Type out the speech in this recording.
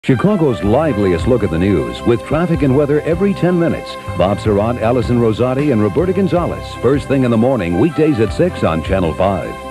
Chicago's liveliest look at the news with traffic and weather every 10 minutes. Bob Sirott, Allison Rosati, and Roberta Gonzales. First thing in the morning, weekdays at 6 on Channel 5.